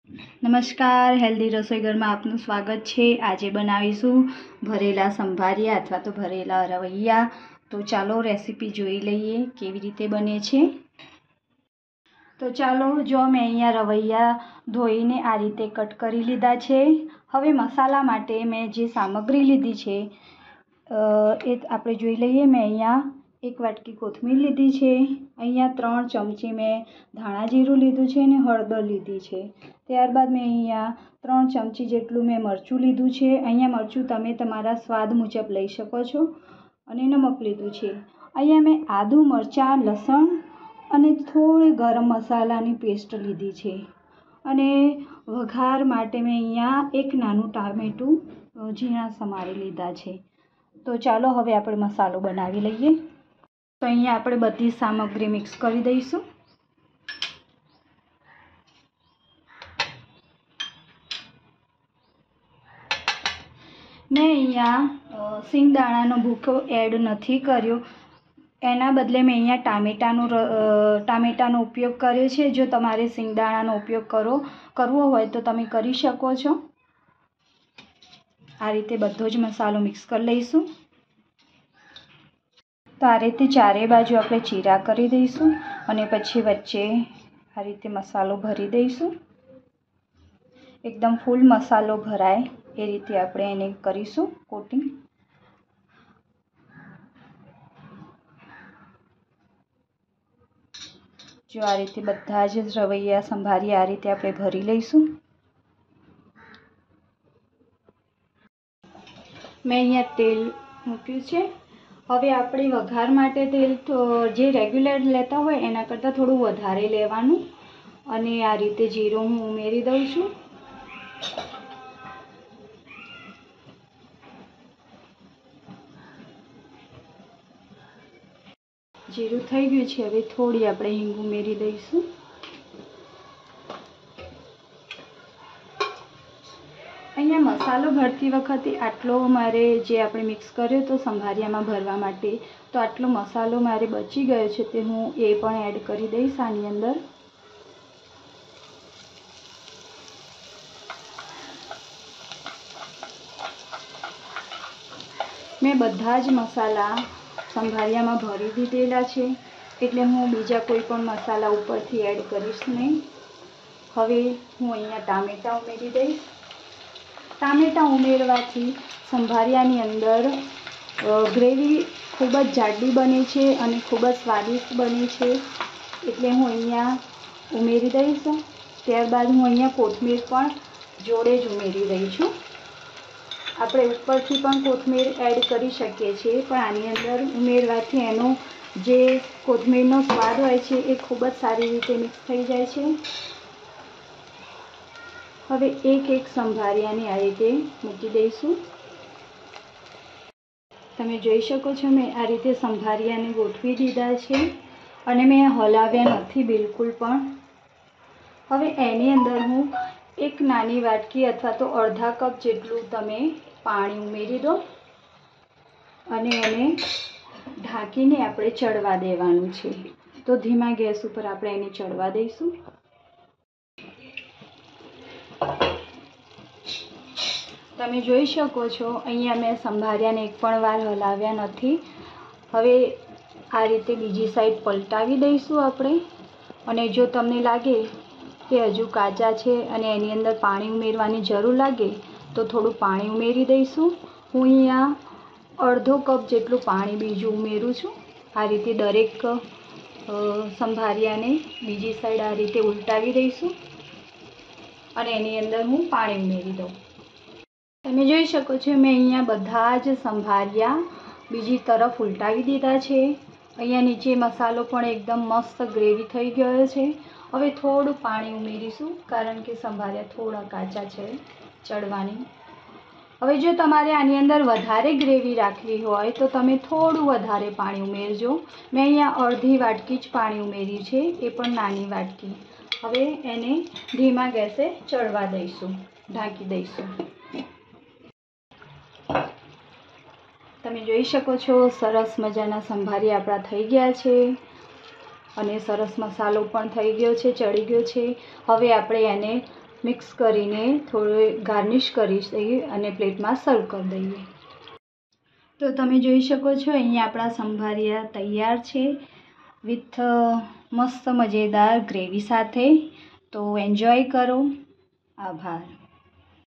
નમસ્કાર, હેલ્ધી રસોઈ ઘરમાં આપનું સ્વાગત છે। આજે બનાવીશું ભરેલા સંભારિયા અથવા તો ભરેલા રવૈયા। તો ચાલો રેસીપી જોઈ લઈએ કેવી રીતે બને છે। તો ચાલો જો મેં અહીંયા રવૈયા ધોઈને આ રીતે કટ કરી લીધા છે। હવે મસાલા માટે મેં જે સામગ્રી લીધી છે એ આપણે જોઈ લઈએ। મેં અહીંયા 1 વાટકી કોથમીર લીધી છે, અહીંયા 3 ચમચી મેં ધાણા જીરું લીધું છે અને હળદર લીધી છે। ત્યારબાદ મેં અહીંયા 3 ચમચી જેટલું મેં મરચું લીધું છે। અહીંયા મરચું તમે તમારા સ્વાદ મુજબ લઈ શકો છો અને નમક લીધું છે। અહીંયા મેં આદુ, મરચાં, લસણ અને થોડી ગરમ મસાલાની પેસ્ટ લીધી છે અને વઘાર માટે મેં અહીંયા 1 નાનું ટામેટું ઝીણા સમારી લીધા છે। તો ચાલો હવે આપણે મસાલો બનાવી લઈએ। તો અહીંયા આપણે બધી સામગ્રી મિક્સ કરી દઈશું। મેં અહીંયા સિંગદાણાનો ભૂકો એડ નથી કર્યો, એના બદલે મેં અહીંયા ટામેટાનો ઉપયોગ કર્યો છે। જો તમારે સિંગદાણાનો ઉપયોગ કરવો હોય તો તમે કરી શકો છો। આ રીતે બધો જ મસાલો મિક્સ કરી લઈશું। તો આ રીતે ચારે બાજુ આપણે ચીરા કરી દઈશું અને પછી વચ્ચે આ રીતે મસાલો ભરી દઈશું। એકદમ ફૂલ મસાલો ભરાય એ રીતે આપણે એને કરીશું કોટિંગ। જો આ રીતે બધા જ રવૈયા સંભારી આ રીતે આપણે ભરી લઈશું। મેં અહીંયા તેલ મૂક્યું છે। હવે આપણે વઘાર માટે તેલ તો જે રેગ્યુલર લેતા હોય એના કરતાં થોડું વધારે લેવાનું અને આ રીતે જીરું હું ઉમેરી દઉં છું। જીરું થઈ ગયું છે, હવે થોડી આપણે હિંગ ઉમેરી દઈશું। અહીંયા મસાલો ભરતી વખતે આટલો મારે જે આપણે મિક્સ કર્યો તો સંભારિયામાં ભરવા માટે, તો આટલો મસાલો મારે બચી ગયો છે તે હું એ પણ એડ કરી દઈશ આની અંદર। મેં બધા જ મસાલા સંભારિયામાં ભરી દીધેલા છે એટલે હું બીજા કોઈ પણ મસાલા ઉપરથી એડ કરીશ નહીં। હવે હું અહીંયા ટામેટાં ઉમેરી દઈશ। ટામેટાં ઉમેરવાથી સંભારિયાની અંદર ગ્રેવી ખૂબ જ જાડી બને છે અને ખૂબ જ સ્વાદિષ્ટ બને છે, એટલે હું અહીંયા ઉમેરી દઈશ। ત્યારબાદ હું અહીંયા કોથમીર પણ જોડે જ ઉમેરી રહી છું। આપણે ઉપરથી પણ કોથમીર એડ કરી શકીએ છીએ, પણ આની અંદર ઉમેરવાથી એનો જે કોથમીરનો સ્વાદ હોય છે એ ખૂબ જ સારી રીતે મિક્સ થઈ જાય છે। હવે એક સંભારિયાને આ રીતે મૂકી દઈશું। તમે જોઈ શકો છો મેં આ રીતે સંભારિયાને ગોઠવી દીધા છે અને મેં હલાવ્યા નથી બિલકુલ પણ। હવે એની અંદર હું 1 નાની વાટકી અથવા તો અડધા કપ જેટલું તમે પાણી ઉમેરી દો અને એને ઢાંકીને આપણે ચડવા દેવાનું છે। તો ધીમા ગેસ ઉપર આપણે એને ચડવા દઈશું। તમે જોઈ શકો છો અહીંયા મેં સંભારિયાને એક પણ વાર હલાવ્યા નથી। હવે આ રીતે બીજી સાઈડ પલટાવી દઈશું આપણે, અને જો તમને લાગે કે હજુ કાચા છે અને એની અંદર પાણી ઉમેરવાની જરૂર લાગે તો થોડું પાણી ઉમેરી દઈશું। હું અહીંયા અડધો કપ જેટલું પાણી બીજું ઉમેરું છું। આ રીતે દરેક સંભારિયાને બીજી સાઈડ આ રીતે ઉલટાવી દઈશું અને એની અંદર હું પાણી ઉમેરી દઉં। તમે જોઈ શકો છો મેં અહીંયા બધા જ સંભારિયા બીજી તરફ ઉલટાવી દીધા છે। અહીંયા નીચે મસાલો પણ એકદમ મસ્ત ગ્રેવી થઈ ગયો છે। હવે થોડું પાણી ઉમેરીશું કારણ કે સંભારિયા થોડા કાચા છે ચડવાની। હવે જો તમારે આની અંદર વધારે ગ્રેવી રાખવી હોય તો તમે થોડું વધારે પાણી ઉમેરજો। મેં અહીંયા અડધી વાટકી જ પાણી ઉમેર્યું છે, એ પણ નાની વાટકી। હવે એને ધીમા ગેસે ચડવા દઈશું, ઢાંકી દઈશું। તમે જોઈ શકો છો સરસ મજાના સંભારિયા આપણા થઈ ગયા છે અને સરસ મસાલો પણ થઈ ગયો છે, ચડી ગયો છે। હવે આપણે એને મિક્સ કરીને થોડું ગાર્નિશ કરી દઈએ અને પ્લેટમાં સર્વ કરી દઈએ. તો તમે જોઈ શકો છો અહીંયા આપણા સંભારિયા તૈયાર છે વિથ મસ્ત મજેદાર ગ્રેવી સાથે. તો એન્જોય કરો. આભાર.